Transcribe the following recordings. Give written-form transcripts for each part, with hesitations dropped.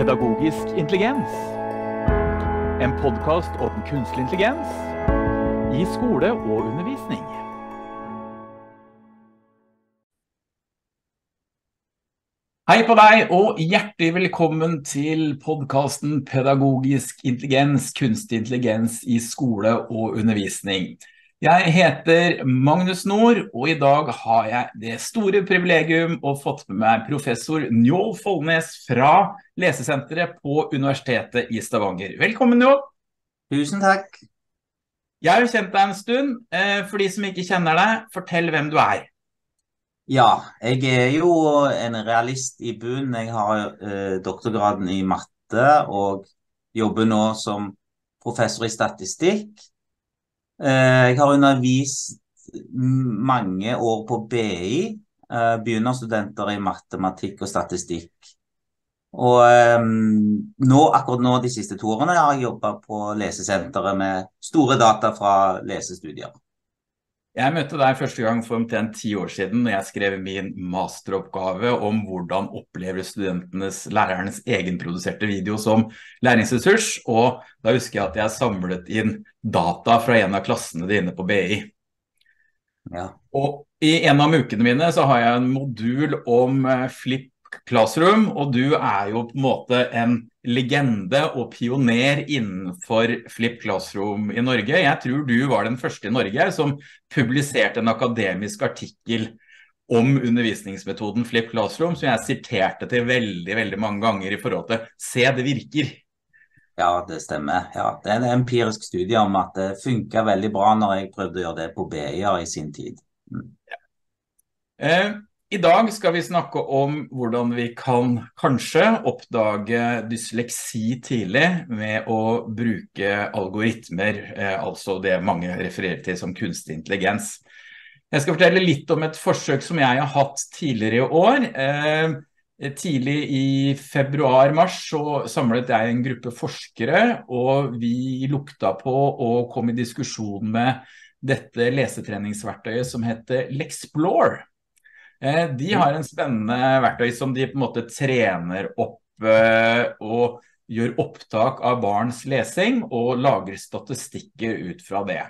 Pedagogisk intelligens. En podcast om kunstig intelligens i skole og undervisning. Hei på deg, og hjertelig velkommen til podcasten Pedagogisk intelligens, kunstig intelligens i skole og undervisning. Jeg heter Magnus Nord, og i dag har jeg det store privilegium å fått med meg professor Njål Follnes fra Lesesenteret på Universitetet i Stavanger. Velkommen, Njål! Tusen takk. Jeg har jo kjent deg en stund. For de som ikke kjenner deg, fortell hvem du er. Ja, jeg er jo en realist i bunn. Jeg har doktorgraden i matte og jobber nå som professor i statistikk. Jeg har undervist mange år på BI, begynnerstudenter i matematikk og statistikk. Og akkurat nå de siste 2 årene har jeg jobbet på Lesesenteret med store data fra lesestudier. Jeg møtte deg første gang for omtrent 10 år siden når jeg skrev min masteroppgave om hvordan opplever lærernes egenproduserte video som læringsressurs, og da husker jeg at jeg samlet inn data fra en av klassene dine på BI. Ja. Og i en av ukene mine så har jeg en modul om Flip Classroom, og du er jo på en måte en legende og pioner innenfor Flip Classroom i Norge. Jeg tror du var den første i Norge som publiserte en akademisk artikkel om undervisningsmetoden Flip Classroom, som jeg siterte til veldig mange ganger i forhold til «Se, det virker». Ja, det stemmer. Ja, det er en empirisk studie om at det funket veldig bra når jeg prøvde å gjøre det på BI i sin tid. I dag skal vi snakke om hvordan vi kan kanskje oppdage dysleksi tidlig med å bruke algoritmer, altså det mange refererer til som kunstig intelligens. Jeg skal fortelle litt om et forsøk som jeg har hatt tidligere i år. Tidlig i februar-mars så samlet jeg en gruppe forskere, og vi lukta på og kom i diskusjon med dette lesetreningsverktøyet som heter Lexplore. De har en spennende verktøy som de på en måte trener opp og gjør opptak av barns lesing og lager statistikker ut fra det.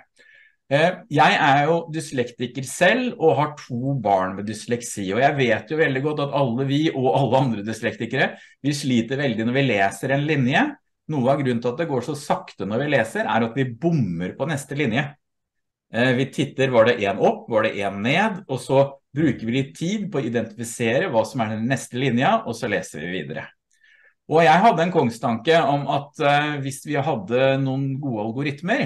Jeg er jo dyslektiker selv og har 2 barn med dysleksi, og jeg vet jo veldig godt at alle vi og alle andre dyslektikere, vi sliter veldig når vi leser en linje. Noe av grunnen til at det går så sakte når vi leser er at vi bommer på neste linje. Vi titter, var det en opp, var det en ned, og så bruker vi litt tid på å identifisere hva som er den neste linja, og så leser vi videre. Og jeg hadde en kongstanke om at hvis vi hadde noen gode algoritmer,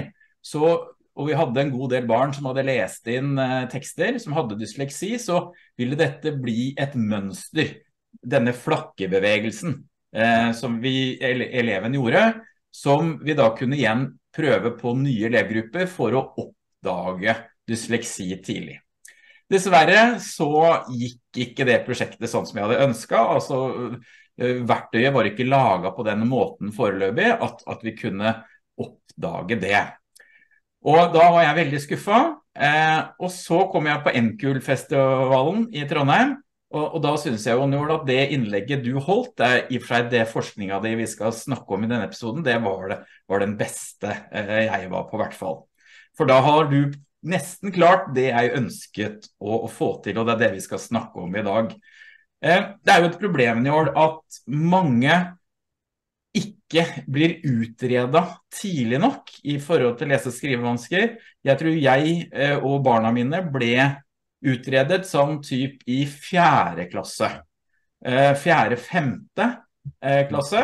og vi hadde en god del barn som hadde lest inn tekster som hadde dysleksi, så ville dette bli et mønster, denne flakkebevegelsen som eleven gjorde, som vi da kunne igjen prøve på nye elevgrupper for å oppdage dysleksi tidlig. Dessverre så gikk ikke det prosjektet sånn som jeg hadde ønsket, altså verktøyet var ikke laget på den måten foreløpig at vi kunne oppdage det. Og da var jeg veldig skuffet, og så kom jeg på NKUL-festivalen i Trondheim, og da synes jeg jo, Njål, at det innlegget du holdt, i og for seg det forskningen vi skal snakke om i denne episoden, det var den beste jeg var på hvert fall. For da har du nesten klart det jeg ønsket å få til, og det er det vi skal snakke om i dag. Det er jo et problem, Njål, at mange ikke blir utredet tidlig nok i forhold til lese- og skrivevansker. Jeg tror jeg og barna mine ble utredet som typ i 4. klasse. 4.-5. klasse.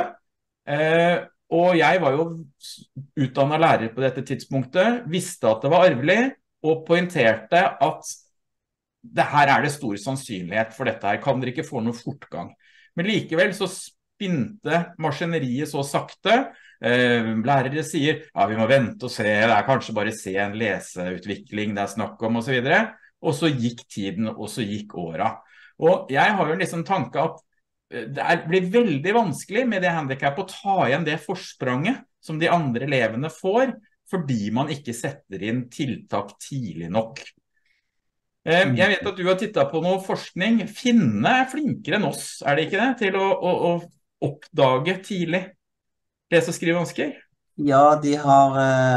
Og jeg var jo utdannet lærer på dette tidspunktet, visste at det var arvelig, og poengterte at det her er det stor sannsynlighet for dette her, kan dere ikke få noe fortgang. Men likevel så spinte maskineriet så sakte, lærere sier, ja vi må vente og se, det er kanskje bare se en leseutvikling det er snakk om og så videre, og så gikk tiden, og så gikk åra. Og jeg har jo liksom tanke at det blir veldig vanskelig med det handicap å ta igjen det forspranget som de andre elevene får, fordi man ikke setter inn tiltak tidlig nok. Jeg vet at du har tittet på noe forskning. Finnene er flinkere enn oss, er det ikke det? Til å oppdage tidlig lese- og skrivevansker? Ja, de har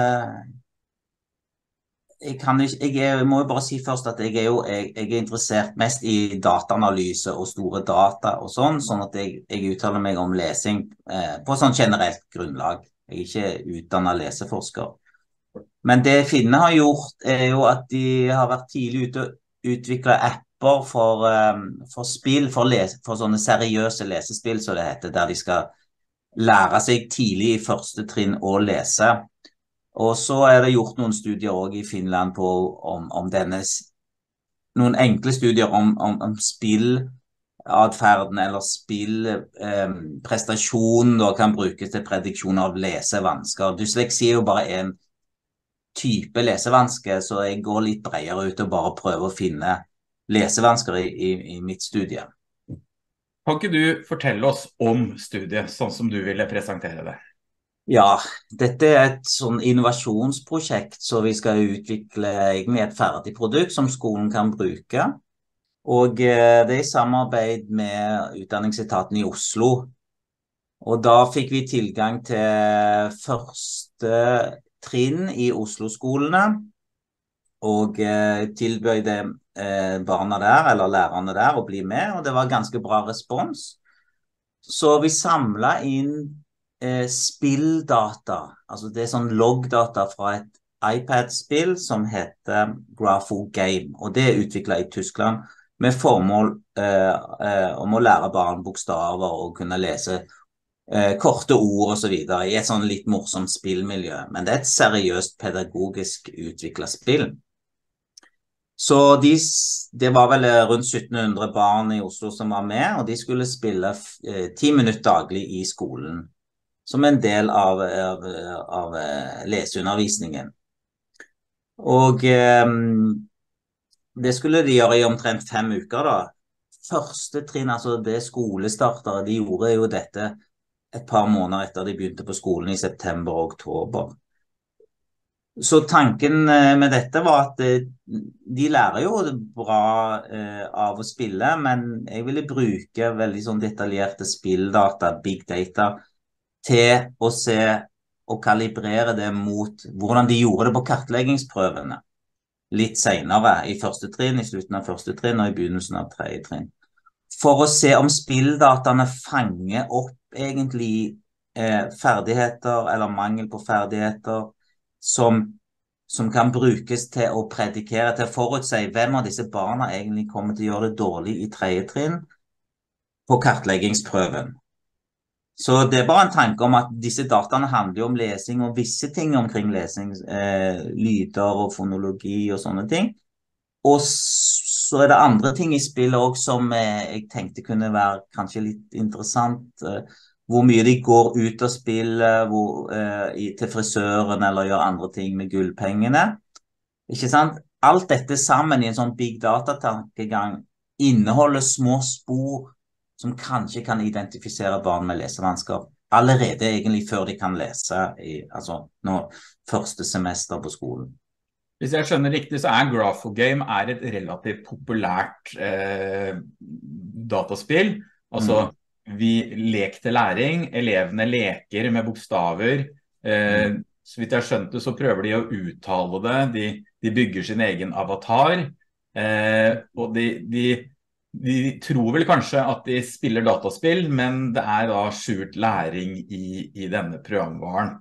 jeg, kan ikke, jeg må jo bare si først at jeg er interessert mest i dataanalyse og store data og sånn at jeg uttaler meg om lesing på sånn generelt grunnlag. Jeg er ikke utdannet leseforsker. Men det Finne har gjort, er jo at de har vært tidlig ute og utviklet apper for spill, for sånne seriøse lesespill, som det heter, der de skal lære seg tidlig i første trinn å lese. Og så er det gjort noen studier også i Finland om noen enkle studier om spilladferden eller spillprestasjonen kan brukes til prediksjon av lesevansker. Dysleksi er jo bare en type lesevansker, så jeg går litt bredere ut og bare prøver å finne lesevansker i mitt studie. Kan ikke du fortelle oss om studiet, sånn som du ville presentere det? Ja, dette er et sånn innovasjonsprosjekt, så vi skal utvikle egentlig et ferdig produkt som skolen kan bruke. Og det er i samarbeid med Utdanningsetaten i Oslo. Og da fikk vi tilgang til første trinn i Oslo-skolene, og tilbød barna der, eller lærerne der, å bli med, og det var ganske bra respons. Så vi samlet inn spilldata, altså det er sånn loggdata fra et iPad-spill som heter Grapho Game, og det er utviklet i Tyskland med formål om å lære barn bokstaver og kunne lese korte ord og så videre i et sånn litt morsomt spillmiljø, men det er et seriøst pedagogisk utviklet spill. Så det var vel rundt 1700 barn i Oslo som var med, og de skulle spille 10 minutter daglig i skolen som en del av leseundervisningen. Og det skulle de gjøre i omtrent 5 uker da. Første trinn, altså det skolestartere, de gjorde jo dette et par måneder etter de begynte på skolen i september og oktober. Så tanken med dette var at de lærer jo bra av å spille, men jeg ville bruke veldig sånn detaljerte spilldata, big data, til å se og kalibrere det mot hvordan de gjorde det på kartleggingsprøvene. Litt senere i første trinn, i slutten av første trinn og i begynnelsen av tredje trinn. For å se om spilldataene fanger opp egentlig ferdigheter eller mangel på ferdigheter som kan brukes til å predikere, til å forutse hvem av disse barna egentlig kommer til å gjøre det dårlig i tredje trinn på kartleggingsprøven. Så det er bare en tanke om at disse dataene handler jo om lesing og visse ting omkring lesing, lyder og fonologi og sånne ting. Og så er det andre ting i spillet også som jeg tenkte kunne være kanskje litt interessant. Hvor mye de går ut og spiller til frisøren eller gjør andre ting med gullpengene. Ikke sant? Alt dette sammen i en sånn big data-tankegang inneholder små spor som kanskje kan identifisere barn med lesevansker allerede egentlig før de kan lese altså første semester på skolen. Hvis jeg skjønner riktig, så Grapho Game et relativt populært dataspill. Altså, vi leker til læring, elevene leker med bokstaver. Så vidt jeg skjønte, så prøver de å uttale det. De bygger sin egen avatar, og de tror vel kanskje at de spiller dataspill, men det da skjult læring i denne programvaren.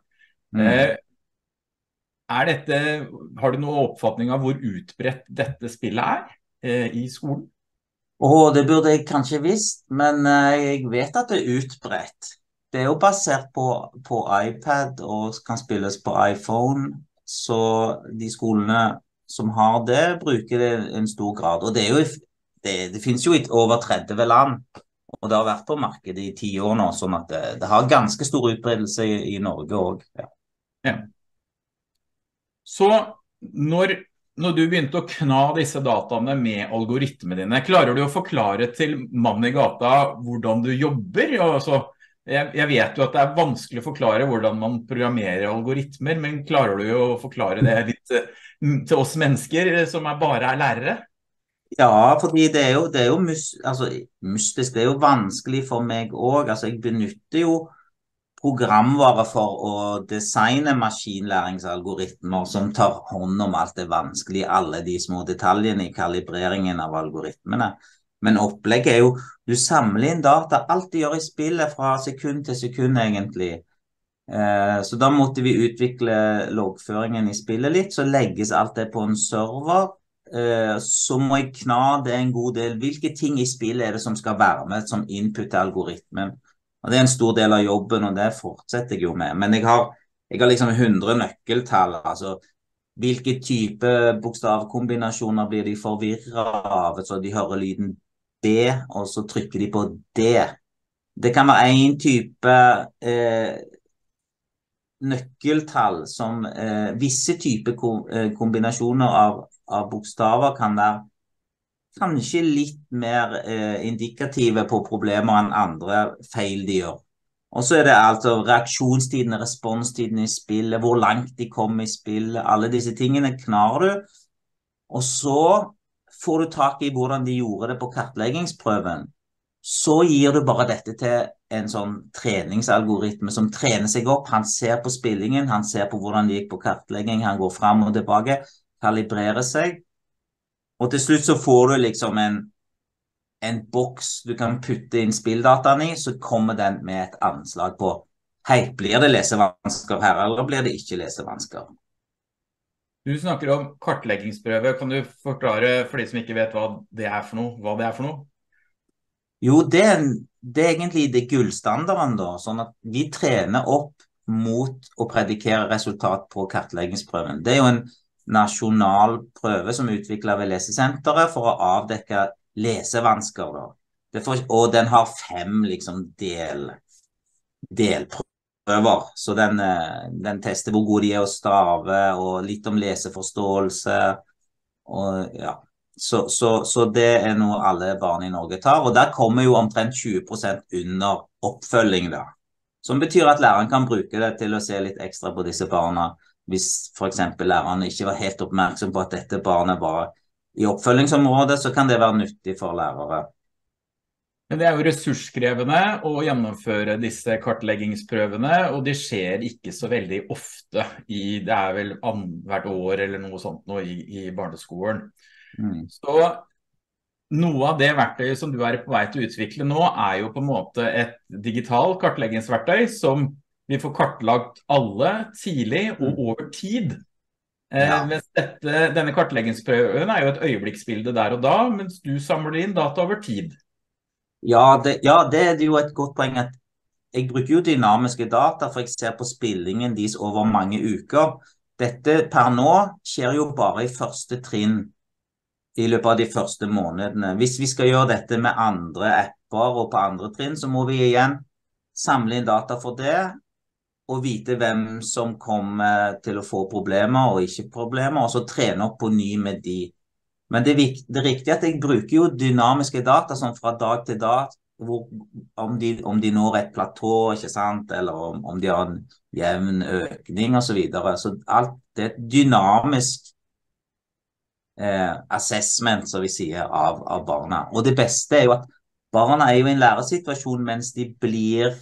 Har du noen oppfatning av hvor utbredt dette spillet i skolen? Det burde jeg kanskje visst, men jeg vet at det utbredt. Det jo basert på iPad og kan spilles på iPhone, så de skolene som har det, bruker det i en stor grad. Og det finnes jo i over 30 land, og det har vært på markedet i 10 år nå, sånn at det har ganske stor utbredelse i Norge også. Ja. Så når du begynte å kna disse dataene med algoritmene dine, klarer du å forklare til mannen i gata hvordan du jobber? Altså, jeg vet jo at det vanskelig å forklare hvordan man programmerer algoritmer, men klarer du å forklare det litt til oss mennesker som bare lærere? Ja, fordi det er jo altså, mystisk, det er jo vanskelig for meg også. Altså, jeg benytter jo programvare for å designe maskinlæringsalgoritmer som tar hånd om alt det vanskelige, alle de små detaljene i kalibreringen av algoritmene. Men opplegget er jo, du samler inn data, alt du gjør i spillet fra sekund til sekund egentlig. Så da måtte vi utvikle loggføringen i spillet litt, så legges alt det på en server. Så må jeg kna det en god del. Hvilke ting i spillet er det som skal være med som input til algoritmen? Og det er en stor del av jobben, og det fortsetter jeg jo med. Men jeg har liksom 100 nøkkeltall. Altså, hvilke type bokstavkombinasjoner blir de forvirret av? Så de hører lyden B, og så trykker de på D. Det kan være en type nøkkeltall som visse typer kombinasjoner av bokstaver kan være kanskje litt mer indikative på problemer enn andre feil de gjør. Og så er det altså reaksjonstiden, responstiden i spillet, hvor langt de kommer i spillet, alle disse tingene knar du. Og så får du tak i hvordan de gjorde det på kartleggingsprøven. Så gir du bare dette til en sånn treningsalgoritme som trener seg opp. Han ser på spillingen, han ser på hvordan det gikk på kartlegging, han går frem og tilbake, kalibrerer seg. Og til slutt så får du liksom en boks du kan putte inn spilldataen i, så kommer den med et anslag på hei, blir det lesevansker her, eller blir det ikke lesevansker? Du snakker om kartleggingsprøve. Kan du forklare for de som ikke vet hva det er for noe? Hva det er for noe? Jo, det er egentlig det gullstandarden da, sånn at vi trener opp mot å predikere resultat på kartleggingsprøven. Det er jo en nasjonal prøve som er utviklet ved Lesesenteret for å avdekke lesevansker da. Og den har 5 liksom delprøver, så den tester hvor gode de er å stave, og litt om leseforståelse, og ja. Så det er noe alle barn i Norge tar, og der kommer jo omtrent 20% under oppfølging da. Som betyr at læreren kan bruke det til å se litt ekstra på disse barna, hvis for eksempel læreren ikke var helt oppmerksom på at dette barnet var i oppfølgingsområdet, så kan det være nyttig for lærere. Men det er jo ressurskrevende å gjennomføre disse kartleggingsprøvene, og de skjer ikke så veldig ofte. Det er vel hvert år eller noe sånt nå i barneskolen. Så noe av det verktøyet som du er på vei til å utvikle nå, er jo på en måte et digital kartleggingsverktøy som vi får kartlagt alle tidlig og over tid. Mens denne kartleggingsprøven er jo et øyeblikksbilde der og da, mens du samler inn data over tid. Ja, det er jo et godt poeng at jeg bruker jo dynamiske data, for jeg ser på spillingen deres over mange uker. Dette per nå skjer jo bare i første trinn i løpet av de første månedene. Hvis vi skal gjøre dette med andre apper og på andre trinn, så må vi igjen samle inn data for det, og vite hvem som kommer til å få problemer og ikke problemer, og så trene opp på ny med de. Men det er riktig at jeg bruker jo dynamiske data sånn fra dag til dag, om de når et platå, ikke sant, eller om de har en jevn økning og så videre. Så alt det er dynamisk assessment, som vi sier, av barna. Og det beste er jo at barna er jo i en læresituasjon mens de blir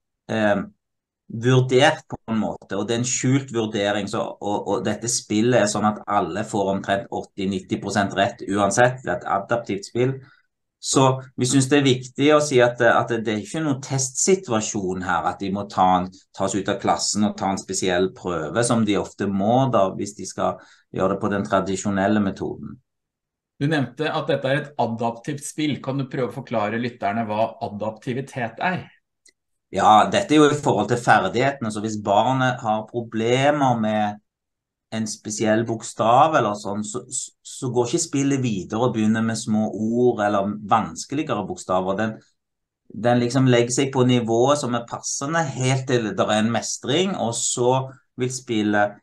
vurdert på en måte, og det er en skjult vurdering, og dette spillet er sånn at alle får omtrent 80-90% rett uansett, det er et adaptivt spill. Så vi synes det er viktig å si at det er ikke noen testsituasjon her, at de må tas ut av klassen og ta en spesiell prøve, som de ofte må da, hvis de skal gjøre det på den tradisjonelle metoden. Du nevnte at dette er et adaptivt spill. Kan du prøve å forklare lytterne hva adaptivitet er? Ja, dette er jo i forhold til ferdighetene, så hvis barnet har problemer med en spesiell bokstav eller sånn, så går ikke spillet videre og begynner med små ord eller vanskeligere bokstaver. Den liksom legger seg på nivået som er passende helt til det er en mestring, og så vil spillet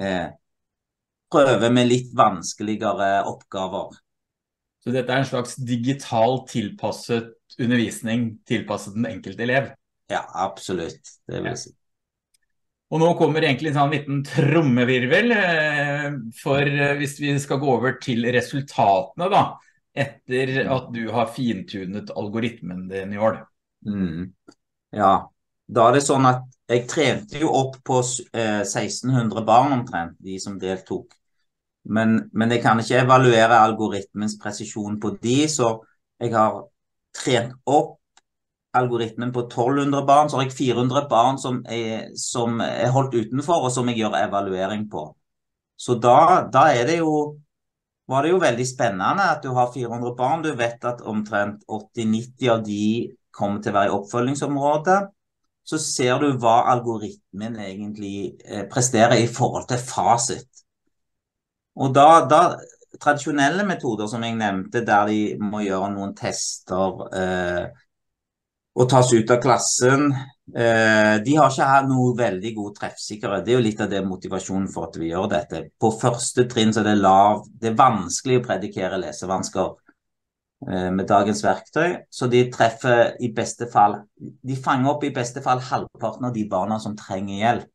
prøve med litt vanskeligere oppgaver. Så dette er en slags digital tilpasset undervisning, tilpasset den enkelte elev? Ja, absolutt, det vil jeg si. Og nå kommer egentlig en sånn liten trommevirvel, for hvis vi skal gå over til resultatene da, etter at du har fintunet algoritmen din i år? Mm. Ja, da er det sånn at jeg trente jo opp på 1600 barn omtrent, de som deltok. Men jeg kan ikke evaluere algoritmens presisjon på de, så jeg har trent opp algoritmen på 1200 barn, så har jeg 400 barn som er holdt utenfor, og som jeg gjør evaluering på. Så da var det jo veldig spennende at du har 400 barn. Du vet at omtrent 80-90 av de kommer til å være i oppfølgingsområdet. Så ser du hva algoritmen egentlig presterer i forhold til fasit. Og tradisjonelle metoder som jeg nevnte, der de må gjøre noen tester og tas ut av klassen, de har ikke hatt noe veldig god treffsikkerhet. Det er jo litt av det motivasjonen for at vi gjør dette. På første trinn så er det vanskelig å predikere lesevansker med dagens verktøy, så de treffer i beste fall, de fanger opp i beste fall halvparten av de barna som trenger hjelp.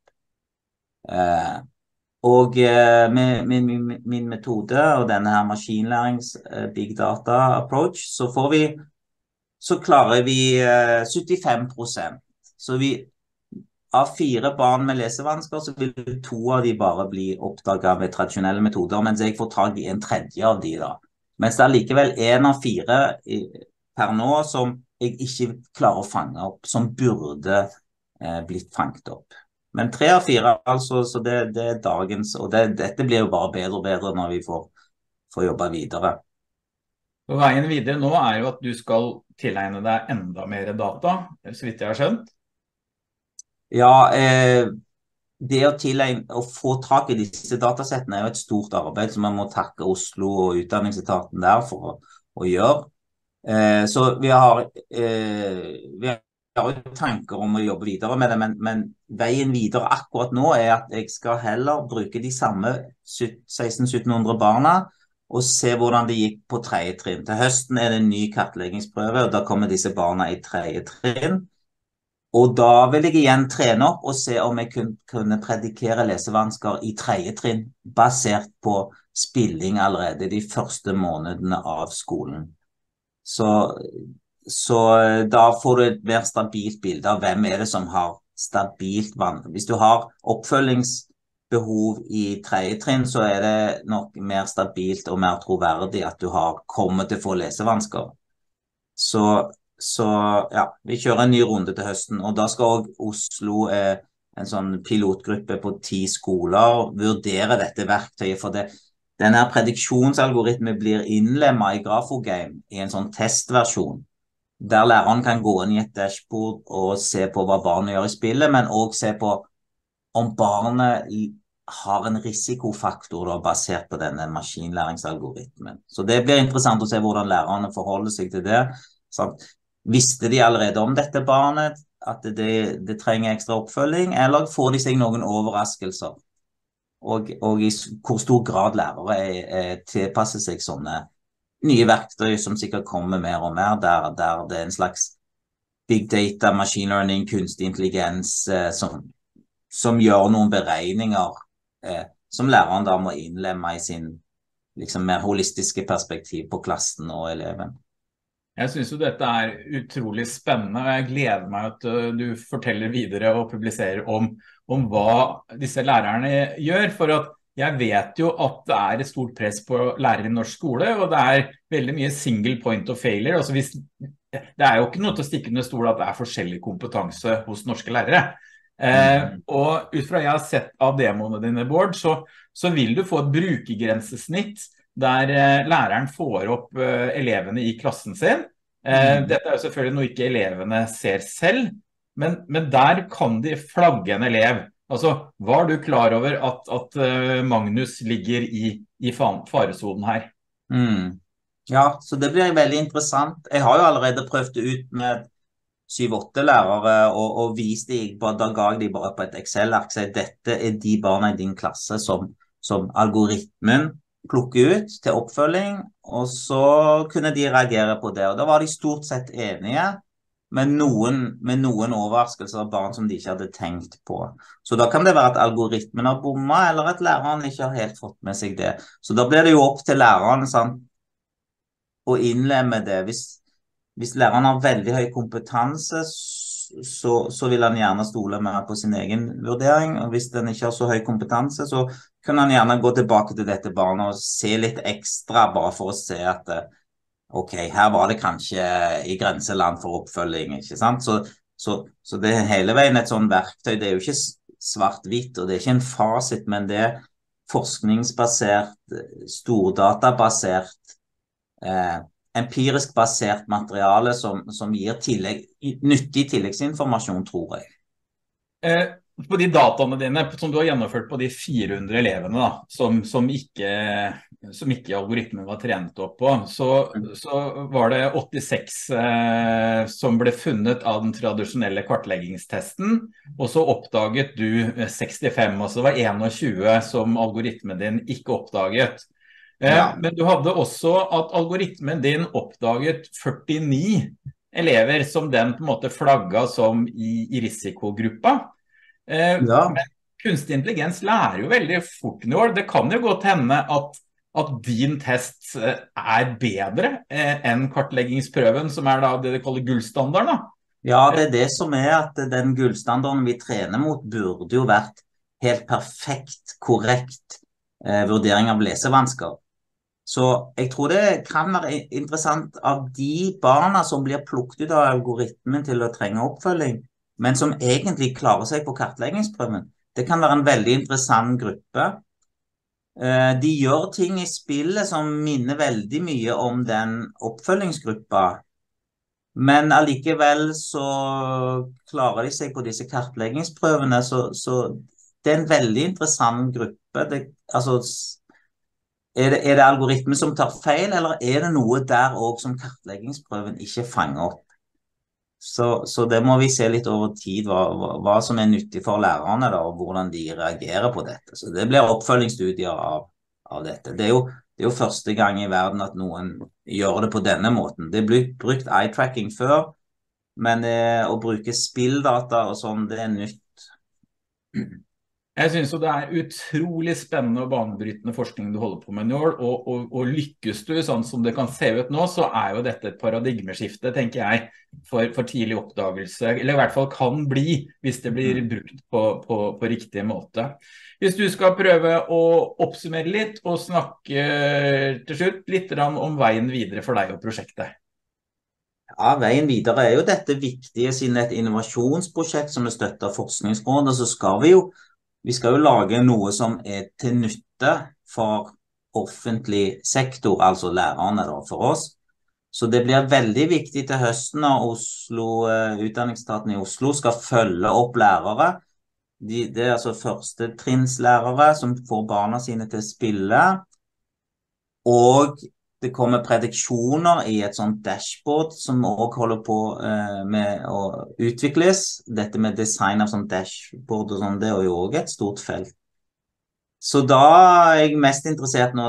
Og med min metode og denne her maskinlærings big data approach, så klarer vi 75%. Så av 4 barn med lesevansker, så vil 2 av de bare bli oppdaget med tradisjonelle metoder, mens jeg får tag i en tredje av de da. Mens det er likevel 1 av 4 per nå som jeg ikke klarer å fange opp, som burde blitt fanget opp. Men 3 av 4, altså, så det er dagens, og dette blir jo bare bedre og bedre når vi får jobbe videre. Og veien videre nå er jo at du skal tilegne deg enda mer data, så vidt jeg har skjønt. Ja, det å få tak i disse datasettene er jo et stort arbeid som man må takke Oslo og utdanningsetaten der for å gjøre. Så vi har jo tanker om å jobbe videre med det, men veien videre akkurat nå er at jeg skal heller bruke de samme 1600-1700 barna og se hvordan det gikk på 3. trinn. Til høsten er det en ny kartleggingsprøve, og da kommer disse barna i 3. trinn. Og da vil jeg igjen trene opp og se om jeg kunne predikere lesevansker i 3. trinn, basert på spilling allerede de første månedene av skolen. Så da får du et mer stabilt bilde av hvem er det som har stabilt vann. Hvis du har oppfølgingsbehov i 3. trinn, så er det nok mer stabilt og mer troverdig at du har kommet til å få lesevansker. Så ja, vi kjører en ny runde til høsten, og da skal også Oslo, en sånn pilotgruppe på 10 skoler, vurdere dette verktøyet, for denne prediksjonsalgoritmen blir innlemmet i Grafogame i en sånn testversjon, der læreren kan gå inn i et dashboard og se på hva barnet gjør i spillet, men også se på om barnet har en risikofaktor da, basert på denne maskinlæringsalgoritmen. Så det blir interessant å se hvordan lærerne forholder seg til det. Sant? Visste de allerede om dette barnet, at det trenger ekstra oppfølging, eller får de seg noen overraskelser? Og i hvor stor grad lærere tilpasser seg sånne nye verktøy som sikkert kommer mer og mer, der det er en slags big data, machine learning, kunstig intelligens som gjør noen beregninger som læreren da må innlemme i sin liksom, mer holistiske perspektiv på klassen og eleven. Jeg synes jo dette er utrolig spennende, og jeg gleder meg at du forteller videre og publiserer om hva disse lærerne gjør, for at jeg vet jo at det er et stort press på lærere i norsk skole, og det er veldig mye single point of failure. Altså det er jo ikke noe til å stikke under stol at det er forskjellig kompetanse hos norske lærere. Og ut fra jeg har sett av demoene dine, Bård, så vil du få et brukergrensesnitt der læreren får opp elevene i klassen sin. Dette er jo selvfølgelig noe ikke elevene ser selv, men der kan de flagge en elev. Altså, var du klar over at Magnus ligger i faresonen her? Ja, så det blir veldig interessant. Jeg har jo allerede prøvd det ut med 7-8 lærere og vist da ga jeg de bare på et Excel-ark, så dette er de barna i din klasse som algoritmen plukke ut til oppfølging, og så kunne de reagere på det. Og da var de stort sett enige, med noen overraskelser av barn som de ikke hadde tenkt på. Så da kan det være at algoritmen har bommet, eller at læreren ikke har helt fått med seg det. Så da blir det jo opp til læreren, sant? å innlemme det. Hvis læreren har veldig høy kompetanse, så vil han gjerne stole mer på sin egen vurdering. Og hvis den ikke har så høy kompetanse, så kan han gjerne gå tilbake til dette barnet og se litt ekstra, bare for å se at ok, her var det kanskje i grenseland for oppfølging, ikke sant? Så det er hele veien et sånt verktøy. Det er jo ikke svart-hvitt, og det er ikke en fasit, men det er forskningsbasert, stordatabasert, empirisk basert materiale som gir nyttig tilleggsinformasjon, tror jeg. På de dataene dine, som du har gjennomført på de 400 elevene da, som ikke algoritmen var trent opp på, så var det 86 som ble funnet av den tradisjonelle kartleggingstesten, og så oppdaget du 65, og så var 21 som algoritmen din ikke oppdaget. Men du hadde også at algoritmen din oppdaget 49 elever som den på en måte flagget som i risikogruppa. Men kunstig intelligens lærer jo veldig fort nå. Det kan jo godt hende at din test bedre enn kartleggingsprøven, som da det de kaller gullstandarden da. Ja, det det som at den gullstandarden vi trener mot burde jo vært helt perfekt, korrekt vurdering av lesevansker. Så jeg tror det kan være interessant av de barna som blir plukket ut av algoritmen til å trenge oppfølging, men som egentlig klarer seg på kartleggingsprøven. Det kan være en veldig interessant gruppe. De gjør ting i spillet som minner veldig mye om den oppfølgingsgruppa, men allikevel så klarer de seg på disse kartleggingsprøvene, så det en veldig interessant gruppe. Altså, det algoritmen som tar feil, eller det noe der også som kartleggingsprøven ikke fanger opp? Så det må vi se litt over tid, hva som nyttig for lærerne da, og hvordan de reagerer på dette. Så det blir oppfølgingsstudier av dette. Det er jo første gang i verden at noen gjør det på denne måten. Det blir brukt eye-tracking før, men å bruke spilldata og sånn, det nytt. Jeg synes jo det utrolig spennende og banebrytende forskning du holder på med nå, og lykkes du sånn som det kan se ut nå, så jo dette et paradigmeskifte, tenker jeg, for tidlig oppdagelse, eller i hvert fall kan bli, hvis det blir brukt på riktig måte. Hvis du skal prøve å oppsummere litt, og snakke til slutt litt om veien videre for deg og prosjektet. Ja, veien videre jo dette viktige, siden et innovasjonsprosjekt som støttet av Forskningsrådet, så skal vi skal jo lage noe som til nytte for offentlig sektor, altså lærerne da, for oss. Så det blir veldig viktig til høsten når Utdanningsetaten i Oslo skal følge opp lærere. Det altså førstetrinnslærere som får barna sine til å spille, og det kommer prediksjoner i et sånt dashboard som også holder på med å utvikles. Dette med design av sånt dashboard og sånn, det jo også et stort felt. Så da jeg mest interessert nå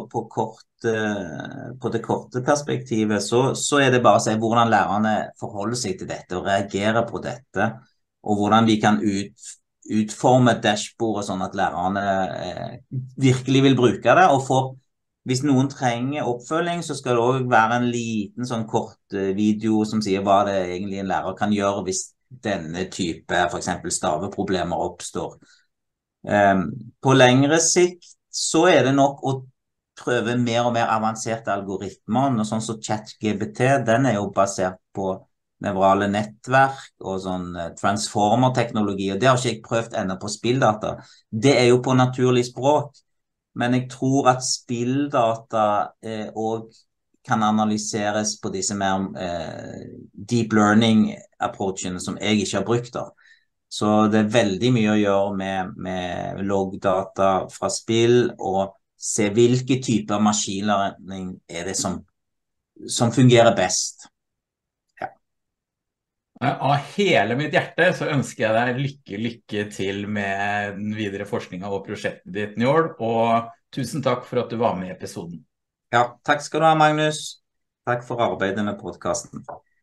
på det korte perspektivet, så det bare å se hvordan lærerne forholder seg til dette og reagerer på dette, og hvordan vi kan utforme dashbordet sånn at lærerne virkelig vil bruke det, og hvis noen trenger oppfølging, så skal det også være en liten sånn kort video som sier hva det egentlig en lærer kan gjøre hvis denne type, for eksempel staveproblemer, oppstår. På lengre sikt så det nok å prøve mer og mer avanserte algoritmer, og sånn som ChatGPT, den jo basert på nevrale nettverk og sånn transformer-teknologi, og det har ikke jeg prøvd ennå på spilldata. Det jo på naturlig språk. Men jeg tror at spilldata også kan analyseres på disse mer deep learning-approachene som jeg ikke har brukt da. Så det veldig mye å gjøre med loggdata fra spill, og se hvilke typer maskinlæring det som fungerer best. Av hele mitt hjerte så ønsker jeg deg lykke til med den videre forskningen og prosjektet ditt, Njål, og tusen takk for at du var med i episoden. Ja, takk skal du ha, Magnus. Takk for arbeidet med podcasten.